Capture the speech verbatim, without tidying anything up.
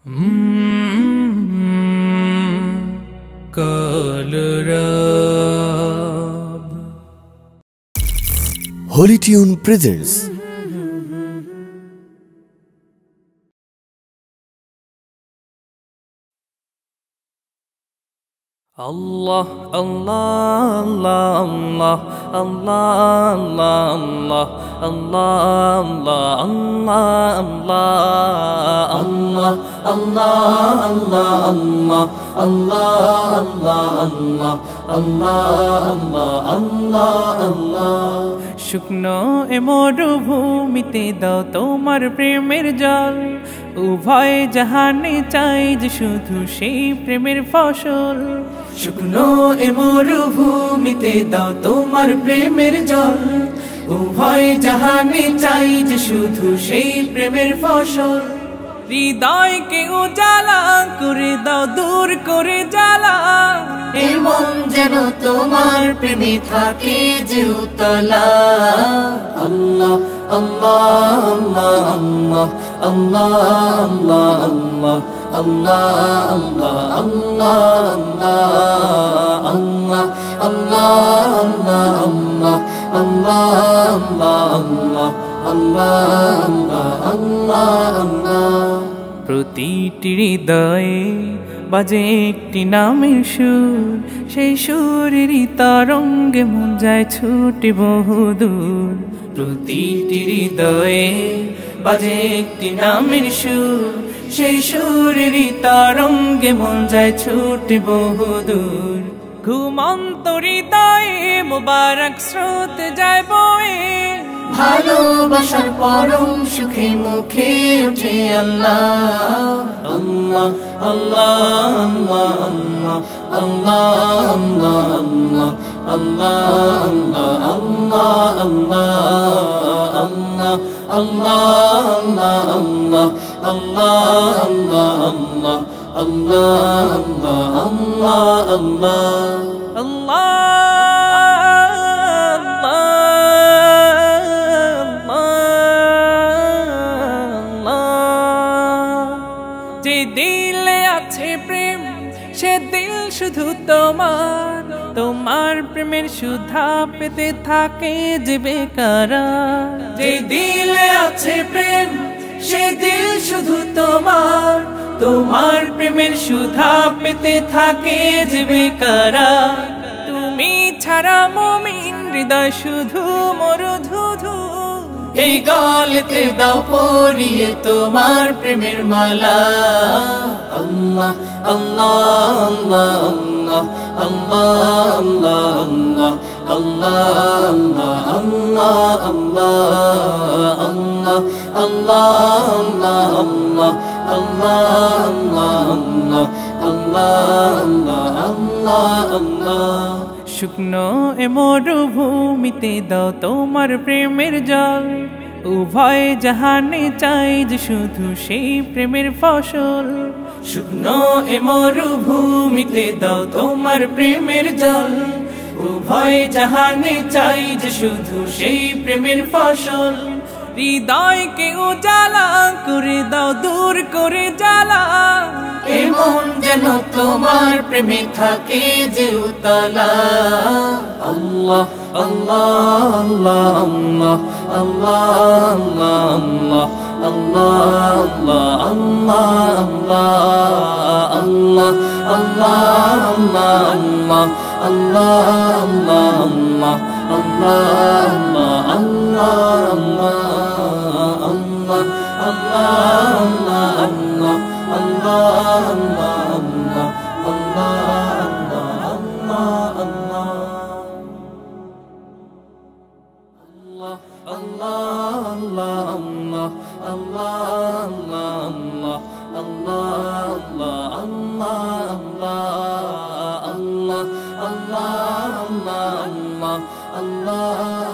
Kalarab Holy Tune presents Allah, Allah, Allah, Allah, Allah, Allah, Allah, Allah, Allah, Allah, Allah, Allah, Allah, Allah, Allah. শুকনো এ মরুভূমিতে দাও তোমার প্রেমের জল, উভয় জাহানে চাই যে শুধু সেই প্রেমের ফসল। শুকনো এ মরুভূমিতে দাও তোমার প্রেমের জল, উভয় জাহানে চাই যে শুধু সেই প্রেমের ফসল। হৃদয়কে উজালা করে দাও, দূর করে জ্বালা, এই মন যেন তোমার প্রেমে থাকে যে উতলা। আল্লাহ আল্লাহ আল্লাহ আল্লাহ আল্লাহ আল্লাহ আল্লাহ আল্লাহ আল্লাহ আল্লাহ। প্রতিটি হৃদয়ে বাজে একটি নামের সুর, সেই সুরেরই তরঙ্গে মন যায় ছুটে বহুদূর। প্রতিটি হৃদয়ে বাজে একটি নামের সুর, সেই সুরেরই তরঙ্গে মন যায় ছুটে বহুদূর। ঘুমন্ত হৃদয়ে মোবারক স্রোত যায় বয়ে, ভালোবাসার পরম সুখে মুখে উঠে আল্লাহ আল্লাহ আল্লাহ আল্লাহ আল্লাহ আল্লাহ আল্লাহ আল্লাহ আল্লাহ আল্লাহ। যে দিলে আছে প্রেম সে দিল শুধু তোমার, তোমার প্রেমের সুধা পেতে থাকে যে বেকারার। যে দিলে আছে প্রেম সে দিল শুধু তোমার, তোমার প্রেমের সুধা পেতে থাকে যে বেকারার। তুমি ছাড়া মুমিন হৃদয় শুধু মরুধুধু, এই গলেতে দাও পরিয়ে তোমার প্রেমের মালা। আল্লাহ আল্লাহ আল্লাহ আল্লাহ আল্লাহ আল্লাহ আল্লাহ আল্লাহ আল্লাহ। শুকনো এ মরুভূমিতে দাও তোমার প্রেমের জল, উভয় জাহানে চাই যে শুধু সেই প্রেমের ফসল। শুকনো এ মরুভূমিতে দাও তোমার প্রেমের জল, উভয় জাহানে চাই যে শুধু সেই প্রেমের ফসল। হৃদয়কে উজালা করে দাও, দূর করে জ্বালা, এই মন যেন তোমার প্রেমে থাকে যে উতলা। আল্লাহ আল্লাহ আল্লাহ আল্লাহ আল্লাহ আল্লাহ আল্লাহ আল্লাহ আল্লাহ Allah